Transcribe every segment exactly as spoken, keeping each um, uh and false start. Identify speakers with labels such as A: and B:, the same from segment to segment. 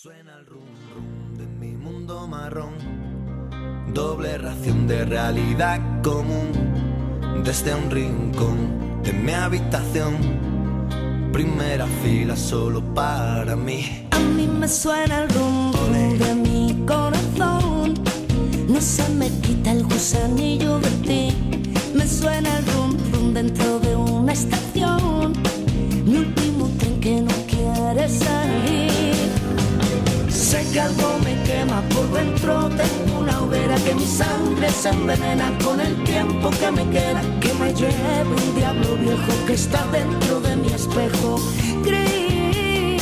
A: Suena el rum rum de mi mundo marrón, doble ración de realidad común. Desde un rincón de mi habitación, primera fila solo para mí.
B: A mí me suena el rum rum de mi corazón, no se me quita el gusanillo de ti. Me suena el rum rum dentro de una estación, mi último tren que no quiere salir. Sé que algo me quema por dentro, tengo una hoguera que mi sangre se envenena con el tiempo que me queda, que me lleve un diablo viejo que está dentro de mi espejo gris.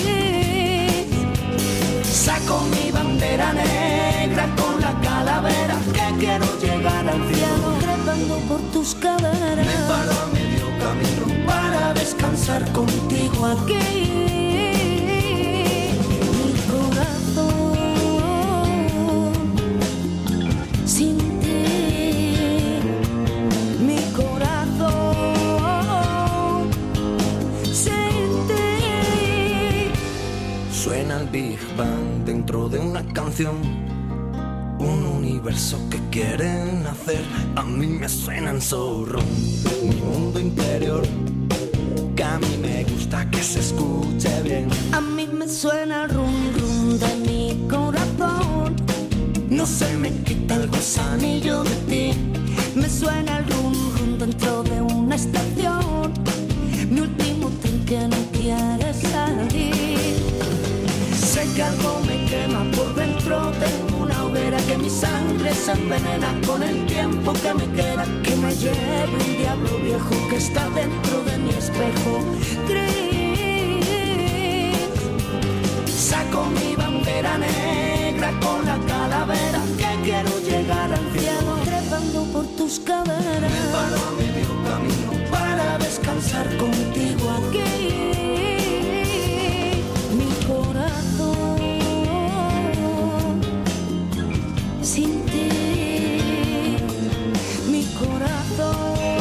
B: Saco mi bandera negra con la calavera, que quiero llegar al cielo trepando por tus caderas. Me paro a medio camino para descansar contigo aquí.
A: Suena el Big Bang dentro de una canción, un universo que quieren hacer. A mí me suena en zorro, mi mundo interior, que a mí me gusta que se escuche bien.
B: A mí me suena el rum rum de mi corazón,
A: no se me quita el gusanillo de ti.
B: Me suena el rum rum dentro de una estación, mi último tren que no quiere salir.
A: Sé que algo me quema por dentro, tengo una hoguera que mi sangre se envenena con el tiempo que me queda,
B: que me lleve un diablo viejo que está dentro de mi espejo gris.
A: Saco mi bandera negra con la calavera, que quiero llegar al cielo
B: trepando por tus caderas.
A: Me paro a medio camino para descansar contigo aquí.
B: Sin ti, mi corazón,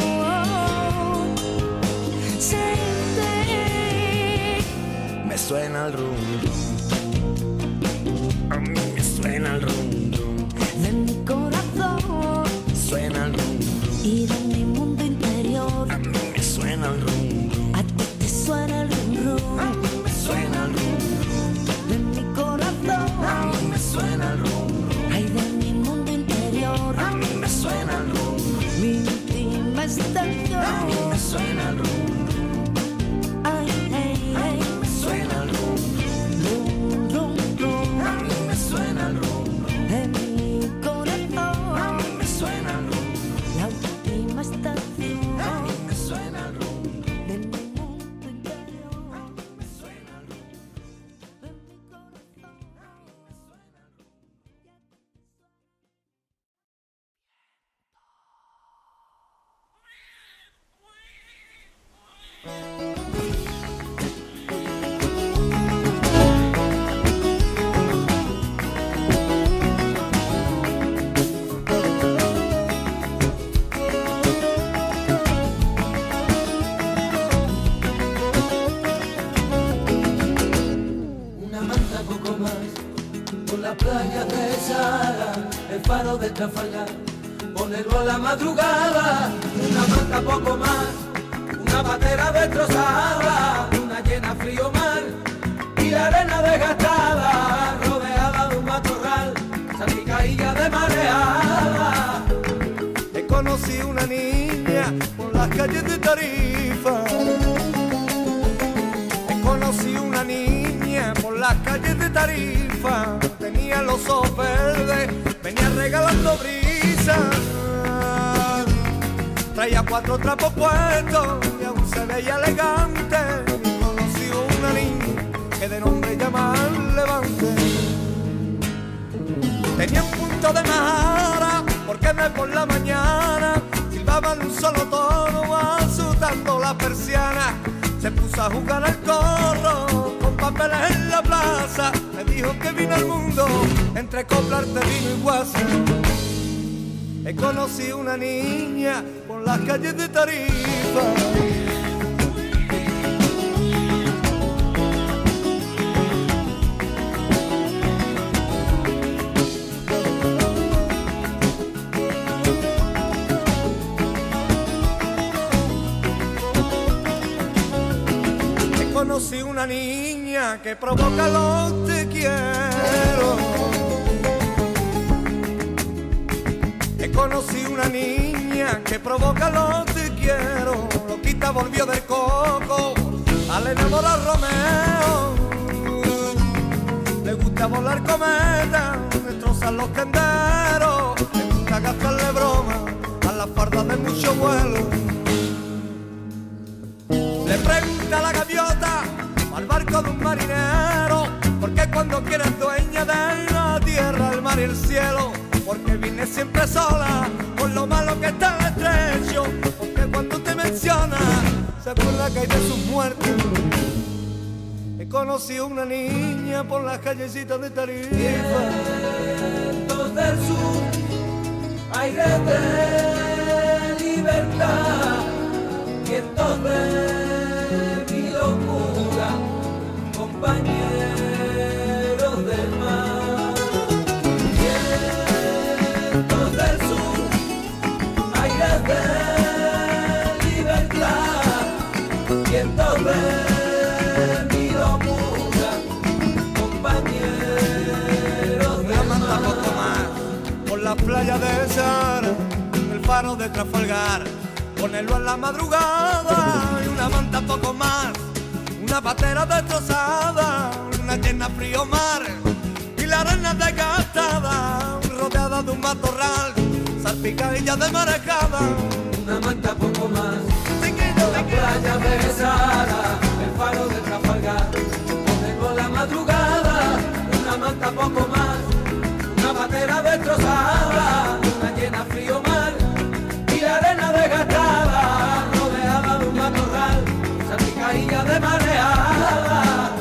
B: sin ti.
A: Me suena el rum rum, a mí me suena el rum rum
B: de mi corazón,
A: suena el rum rum,
B: y de mi mundo interior,
A: a mí me suena el rum rum,
B: a ti te suena el rum rum,
A: a mí me suena el rum rum
B: de mi corazón,
A: a mí me suena el rum rum,
B: ay, de mi mundo interior,
A: a mí me suena el rum rum,
B: mi última estación,
A: a mí me suena el rum rum,
B: ay, ay, ay,
A: me suena el rum
B: rum rum rum,
A: a mí me suena el rum rum,
B: de mi corazón,
A: a mí me suena el rum rum,
B: la última estación,
A: a mí me suena el rum rum,
B: de mi mundo interior,
A: a mí me suena el rum rum.
B: de mi corazón.
C: Una manta poco más, por la playa de Sahara, el faro de Trafalgar, ponerlo a la madrugada. Una manta poco más, una patera destrozada, una llena frío mar y la arena desgastada, rodeada de un matorral, salpicadilla de mareada.
D: He conocido una niña por las calles de Tarifa. He conocido una niña por las calles de Tarifa. Tenía los ojos verdes, venía regalando brisas. Traía cuatro trapos puestos y aún se veía elegante. He conocido una niña que de nombre llaman Levante. Tenía un punto de mara, porque me por la mañana silbaban un solo tono, azotando la persiana. Se puso a jugar al corro con papeles en la plaza. Me dijo que vino al mundo entre coplas de vino y guasa. He conocido una niña por las calles de Tarifa. niña que provoca los te quiero. He conocido una niña que provoca los te quiero. Loquita volvió del coco, al enamorar Romeo. Le gusta volar cometa, destrozar los tenderos. Le gusta gastarle broma a las fardas de mucho vuelo. Le pregunta a la gaviota al barco de un marinero, porque cuando quieres dueña de la tierra, el mar y el cielo, porque viene siempre sola, por lo malo que está el estrecho, porque cuando te menciona, se acuerda que hay de sus muertos. He conocido una niña por las callecitas de Tarifa.
C: Vientos del sur, aire de libertad, vientos de mi locura, compañeros del mar. Vientos del sur, aire de libertad, vientos de mi locura, compañeros del mar.
D: Una manta poco más por la playa de Sahara, el faro de Trafalgar, ponerlo en la madrugada, y una manta poco más, una patera destrozada, una llena frío mar, y la arena desgastada, rodeada de un matorral, salpicadilla de marejada.
C: Una manta poco más, la playa de Sahara, el faro de Trafalgar, ponerlo en la madrugada, una manta poco más, una patera destrozada, una llena frío mar, y la arena desgastada, rodeada de un matorral, salpicadilla de mareada.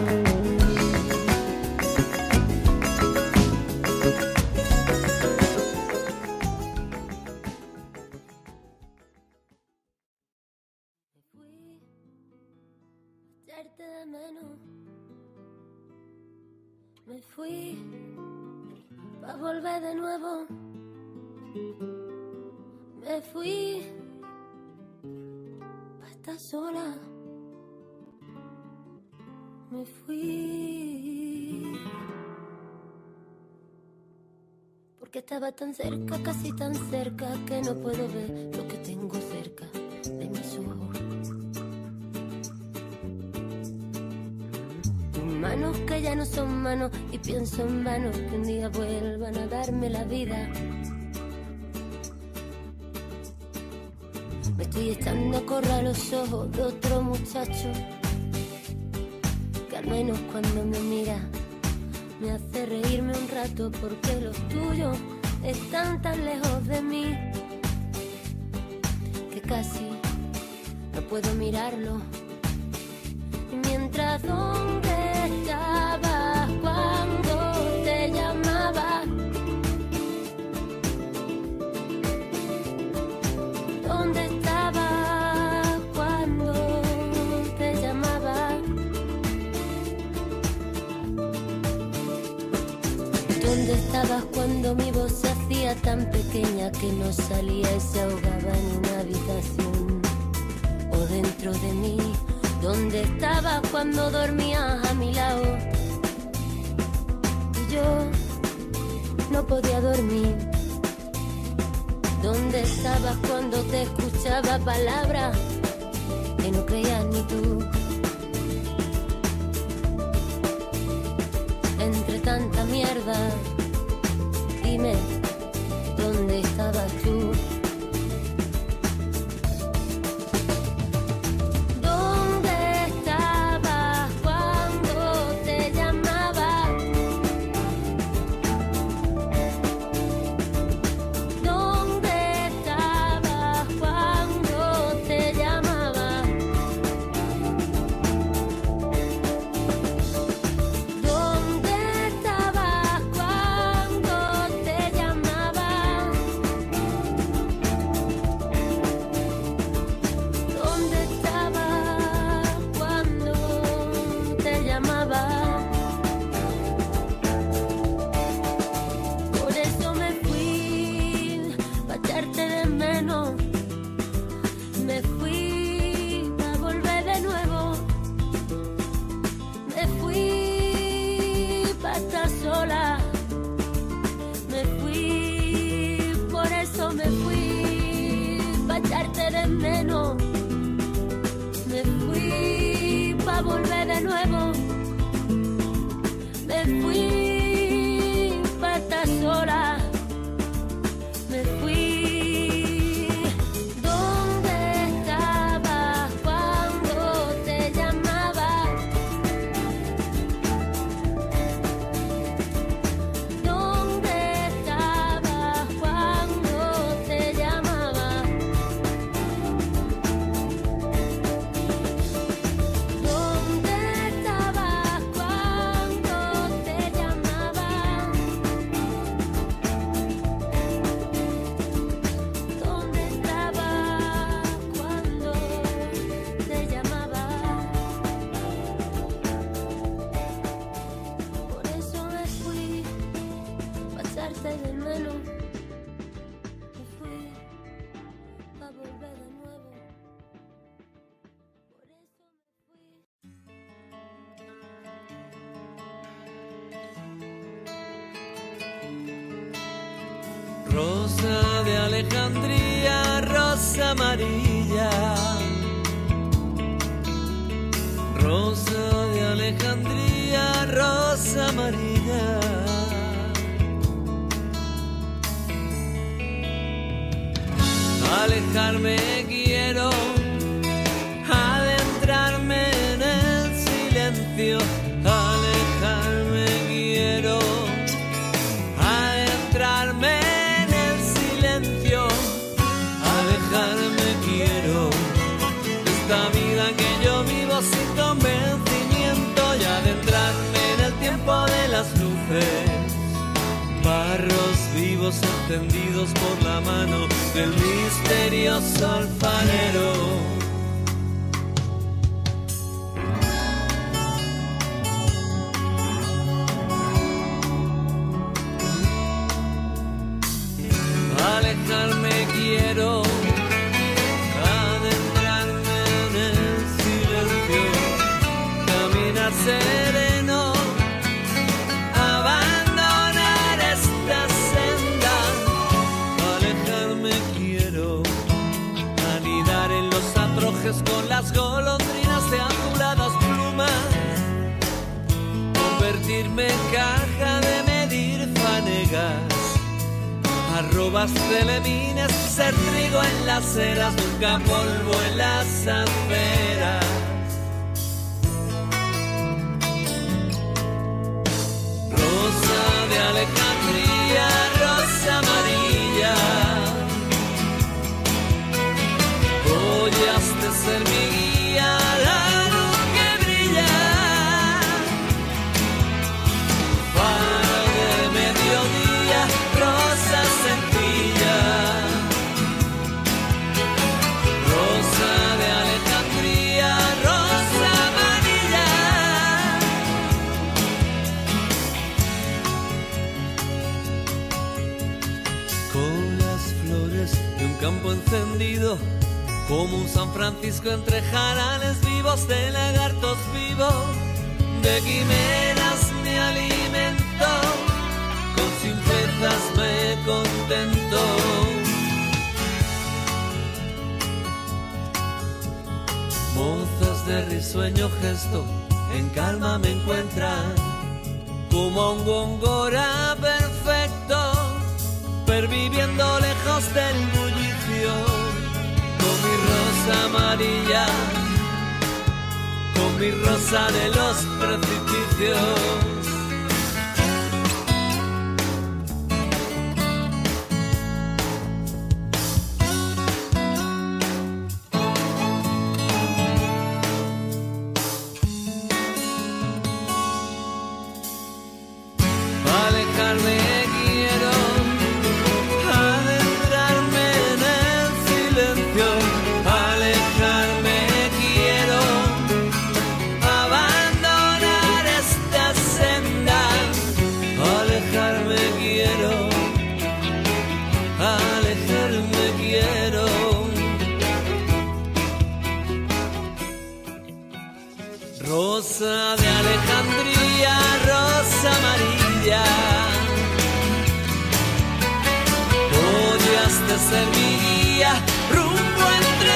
B: Echarte de menos. Me fui pa' volver de nuevo. Me fui pa' estar sola. Me fui porque estaba tan cerca, casi tan cerca, que no puedo ver lo que tengo cerca de mis ojos. Tus manos que ya no son manos, y pienso en vano que un día vuelvan a darme la vida. Me estoy echando a correr los ojos de otro muchacho, que al menos cuando me mira me hace reírme un rato, porque los tuyos están tan lejos de mí que casi no puedo mirarlo. Y mientras, ¿dónde estabas cuando te llamaba? ¿Dónde estabas cuando te llamaba? ¿Dónde estabas cuando mi voz se hacía tan pequeña que no salía y se ahogaba en una habitación o dentro de mí? ¿Dónde estabas cuando dormías a mi lado y yo no podía dormir? ¿Dónde estabas cuando te escuchaba palabras que no creías ni tú? Entre tanta mierda, dime, ¿dónde estabas tú? ¿Dónde estabas cuando te llamaba? ¿Dónde estabas cuando te llamaba? ¿Dónde estabas cuando te llamaba? me fui para estar sola, me fui. ¿Dónde estabas cuando te llamaba? ¿Dónde estabas cuando te llamaba? ¿Dónde estabas cuando te llamaba? ¿Dónde estabas cuando te llamaba? Por eso me fui, pa' echarte de menos. Me fui, pa' volver de nuevo. Por eso me fui.
A: Rosa de Alejandría, rosa amarilla. Rosa de Alejandría, rosa amarilla. Alejarme quiero, adentrarme en el silencio. Alejarme quiero, adentrarme en el silencio. Alejarme quiero de esta vida que yo vivo sin convencimiento y adentrarme en el tiempo de las luces. Barros vivos encendidos por la mano del misterioso alfarero. Alejarme quiero, adentrarme en el silencio, caminar sereno, abandonar esta senda. Alejarme quiero, anidar en los atrojes con las golondrinas de azuladas plumas, convertirme en caja de medir fanegas. Arrobas celemines, ser trigo en las eras, nunca polvo en las aceras. Rosa de Alejandría, rosa amarilla. Hoy has de ser mi guía, la luz que brilla. Faro de mediodía, rosa sencilla. Rosa de Alejandría, rosa amarilla. Con las flores de un campo encendido, como un San Francisco entre jarales vivos de lagartos vivos, de quimeras me alimento, con simplezas me contento. Mozas de risueño gesto, en calma me encuentran, como un góngora perfecto, perviviendo lejos del bullicio, con mi rosa amarilla, con mi rosa de los precipicios. Alejarme quiero, adentrarme en el silencio. Alejarme quiero, abandonar esta senda. Alejarme quiero, alejarme quiero. Rosa de Alejandría, rosa amarilla. Hoy has de ser mi guía, rumbo entre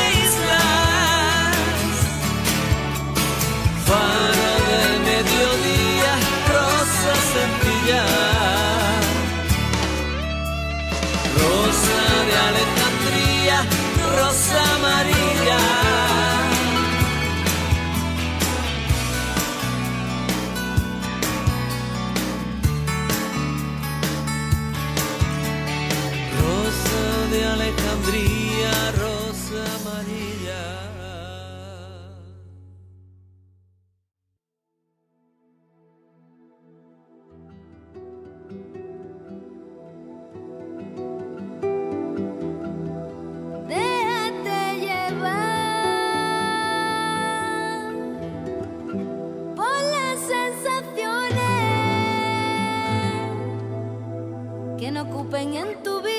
A: islas. Faro de mediodía, rosas rosa amarilla. Rosa de Alejandría, rosa amarilla.
B: Déjate llevar por las sensaciones que no ocupen en tu vida